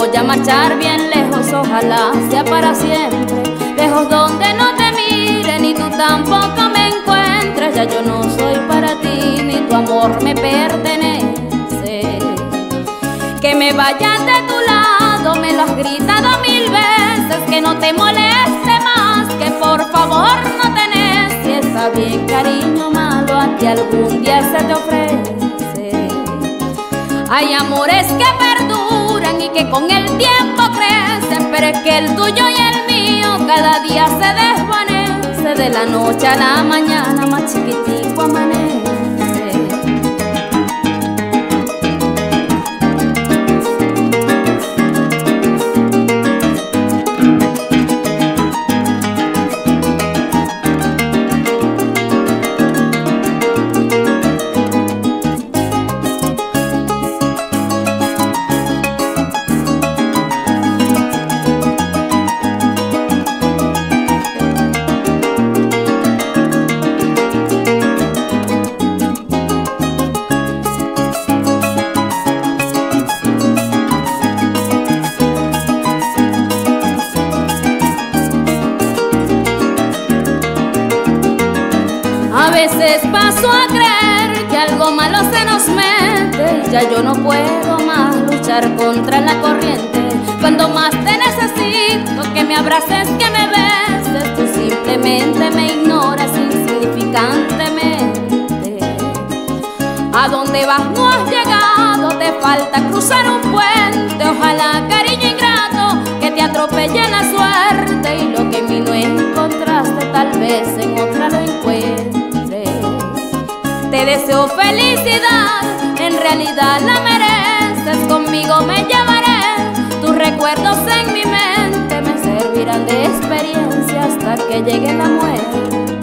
voy a marchar bien lejos, ojalá sea para siempre. Lejos donde no te mire, ni tú tampoco me encuentres. Ya yo no soy para ti, ni tu amor me pertenece. Que me vayas de tu lado, me lo has gritado 1000 veces. Que no te moleste más, que por favor no te necies. Está bien, cariño malo, a ti algún día se te ofrece. Hay amores que perduran y que con el tiempo crecen, pero es que el tuyo y el mío cada día se desvanece. De la noche a la mañana más chiquitico amanece. A veces paso a creer que algo malo se nos mete y ya yo no puedo más luchar contra la corriente. Cuando más te necesito, que me abraces, que me beses, tú simplemente me ignoras insignificantemente. ¿A dónde vas? No has llegado, te falta cruzar un puente. Ojalá, cariño ingrato, que te atropelle la suerte y lo que en mí no encontraste, tal vez en otra lo encuentres. Te deseo felicidad, en realidad la mereces. Conmigo me llevaré, tus recuerdos en mi mente me servirán de experiencia hasta que llegue la muerte.